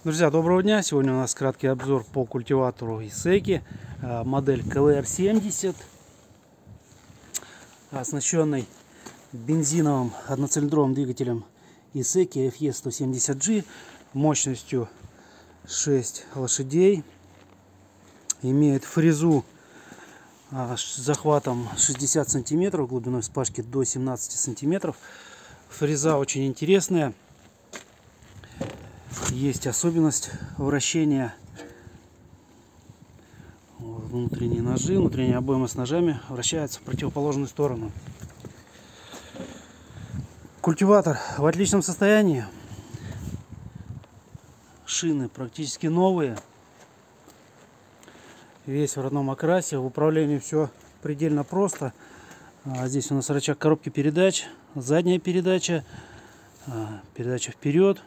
Друзья, доброго дня! Сегодня у нас краткий обзор по культиватору Исеки, модель КВР-70, оснащенный бензиновым одноцилиндровым двигателем Исеки FE170G мощностью 6 лошадей. Имеет фрезу с захватом 60 сантиметров, глубиной вспашки до 17 сантиметров. Фреза очень интересная. Есть особенность вращения. Внутренние ножи, внутренняя обойма с ножами вращаются в противоположную сторону. Культиватор в отличном состоянии. Шины практически новые. Весь в родном окрасе. В управлении все предельно просто. Здесь у нас рычаг коробки передач, задняя передача, передача вперед.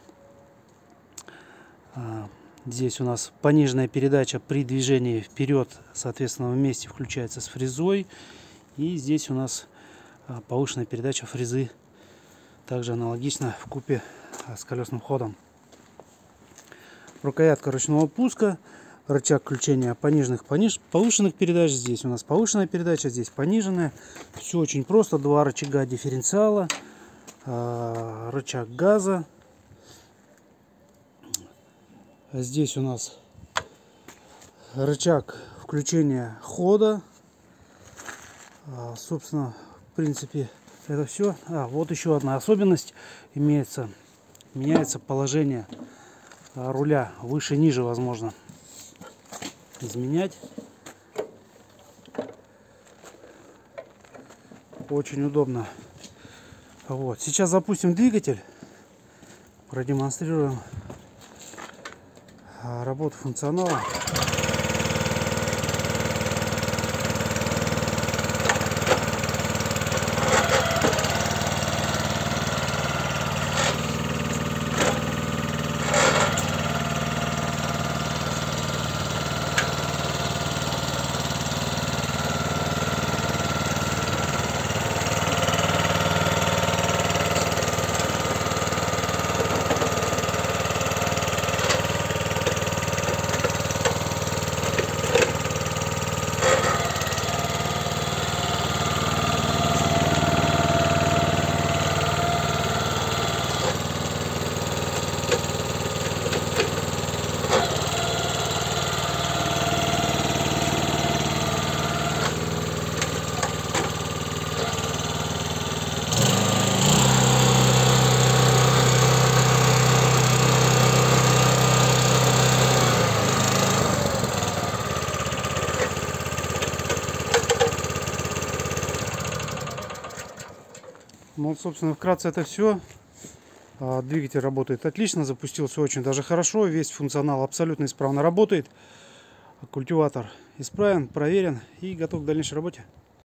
Здесь у нас пониженная передача при движении вперед, соответственно, вместе включается с фрезой. И здесь у нас повышенная передача фрезы, также аналогично вкупе с колесным ходом. Рукоятка ручного пуска, рычаг включения пониженных, повышенных передач. Здесь у нас повышенная передача, здесь пониженная. Все очень просто. Два рычага дифференциала, рычаг газа. Здесь у нас рычаг включения хода. Собственно, в принципе, это все. Вот еще одна особенность имеется. Меняется положение руля. Выше-ниже возможно изменять. Очень удобно. Вот. Сейчас запустим двигатель. Продемонстрируем работу функционала. Ну вот, собственно, вкратце это все. Двигатель работает отлично, запустился очень даже хорошо. Весь функционал абсолютно исправно работает. Культиватор исправен, проверен и готов к дальнейшей работе.